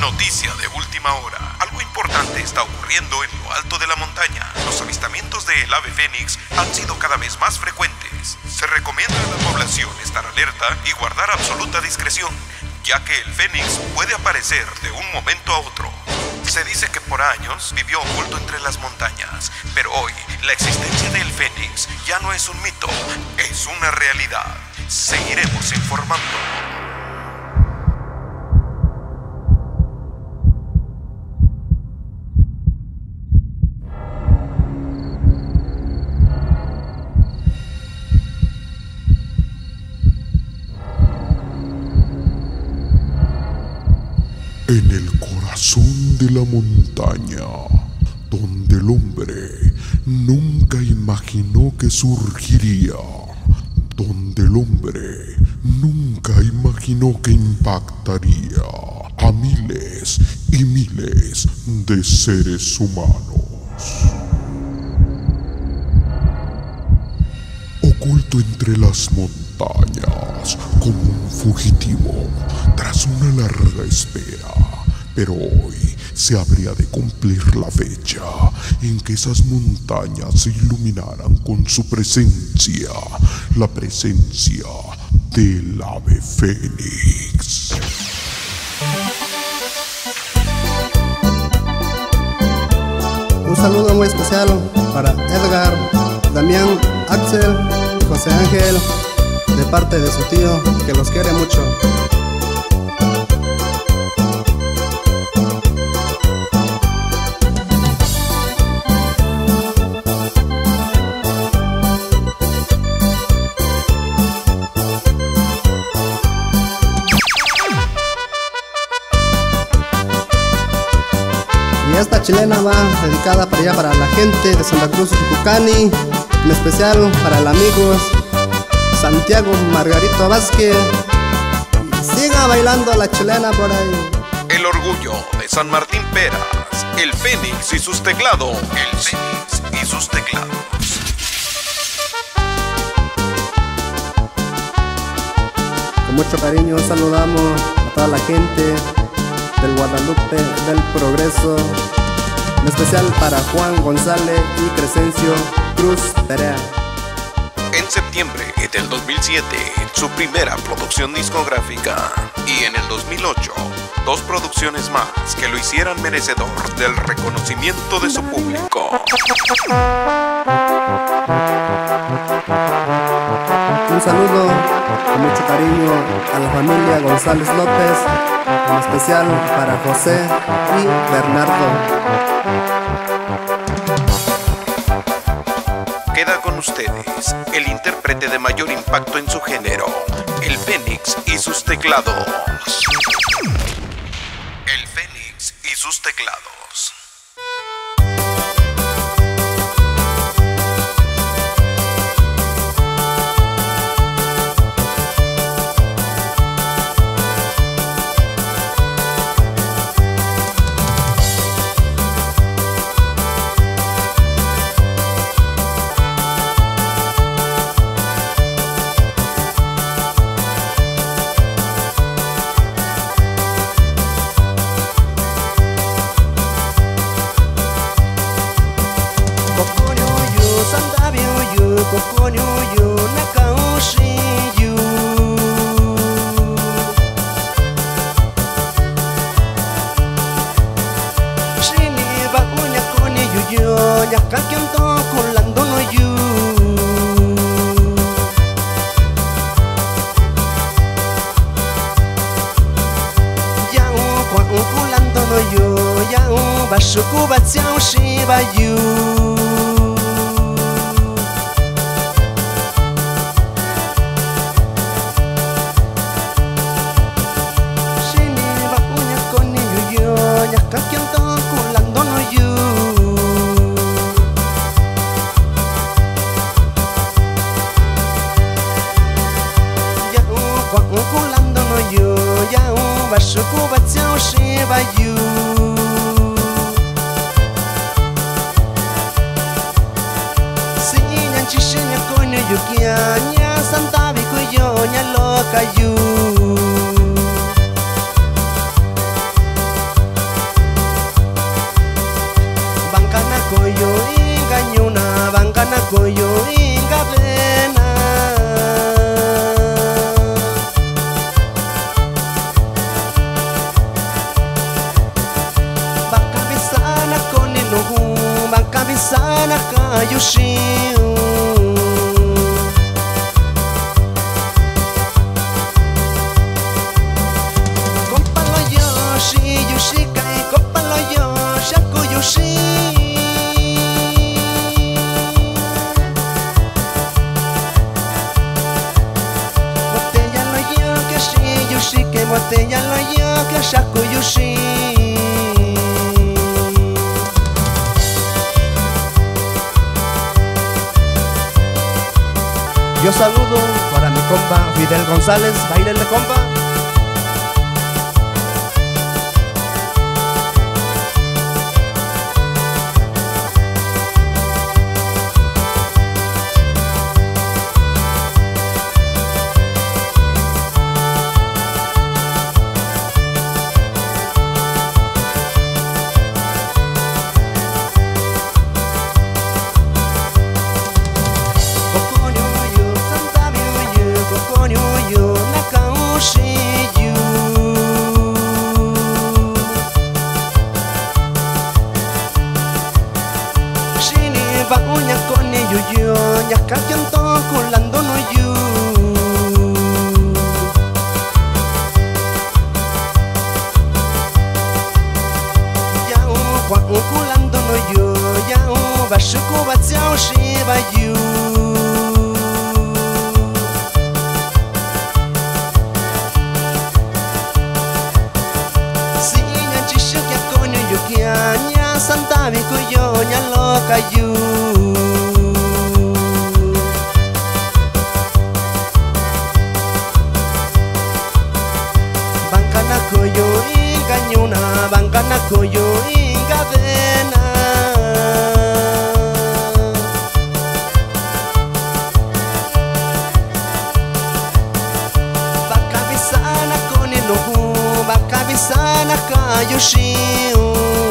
Noticia de última hora. Algo importante está ocurriendo en lo alto de la montaña. Los avistamientos del ave fénix han sido cada vez más frecuentes. Se recomienda a la población estar alerta y guardar absoluta discreción, ya que el fénix puede aparecer de un momento a otro. Se dice que por años vivió oculto entre las montañas, pero hoy la existencia del fénix ya no es un mito, es una realidad. Seguiremos informando. En el corazón de la montaña, donde el hombre nunca imaginó que surgiría, donde el hombre nunca imaginó que impactaría a miles y miles de seres humanos. Oculto entre las montañas como un fugitivo tras una larga espera, pero hoy se habría de cumplir la fecha en que esas montañas se iluminaran con su presencia, la presencia del ave fénix. Un saludo muy especial para Edgar, Damián, Axel y José Ángel, de parte de su tío, que los quiere mucho. Y esta chilena va dedicada para allá, para la gente de Santa Cruz Yucucani, en especial para el amigo Santiago Margarito Vázquez. Siga bailando la chilena por ahí. El orgullo de San Martín Peras, el fénix y sus teclados. El fénix y sus teclados. Con mucho cariño saludamos a toda la gente del Guadalupe del Progreso, en especial para Juan González y Crescencio Cruz Perea. En septiembre del 2007, su primera producción discográfica, y en el 2008, dos producciones más que lo hicieran merecedor del reconocimiento de su público. Un saludo con mucho cariño a la familia González López, en especial para José y Bernardo. Queda con ustedes el intérprete de mayor impacto en su género, el fénix y sus teclados. El fénix y sus teclados. Kokonyo nakaoshiyu Shini bakunya kone yuyo Nyakakyonto kulandono yu Yao kwa kulandono yu Yao bashuku batsiao shiba yu Kakyonto kulandono yu Yao kwa kulandono yu Yao bashuku batsiao shiba yu Si nyan chishinya kone yukia Nya santabi kuyo nya loka yu coyo ingavena Bakabisana koninuhu Bakabisana kayushiu Kompalo yoshi yushikai Kompalo yoshaku yushi Yushike botella lo yo que shaku yushi Yo saludo para mi compa Fidel González, bailele compa. Baunya koni yuyo nyaka kyanto kulando no yu Yao kwa kulando no yu Yao bashuku batsiao shiba yu Sinya chishu kya koni yu kya nya santa mi kuyo nya loka yu Bangkana koyo inga nyuna Bangkana koyo inga vena Bakabisana koni nuhu Bakabisana kayushiu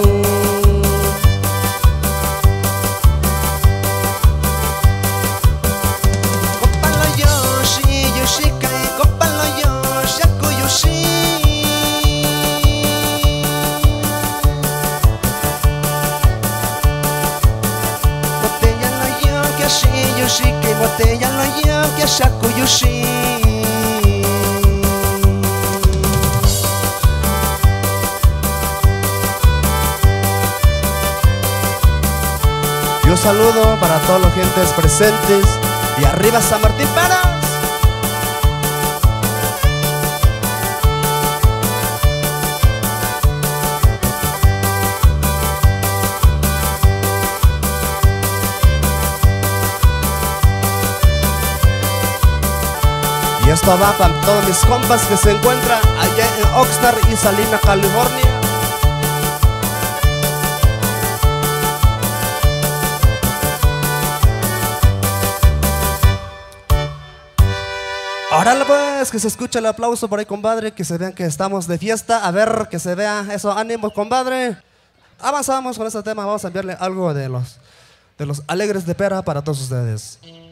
Yushike botella lo yo que shaku yushi Yo saludo para todas las gentes presentes y arriba San Martín Peras. Y esto va para todos mis compas que se encuentran allá en Oxnard y Salina, California. Órale pues, que se escuche el aplauso por ahí, compadre, que se vean que estamos de fiesta. A ver, que se vea esos ánimos, compadre. Avanzamos con este tema, vamos a enviarle algo de los alegres de pera para todos ustedes.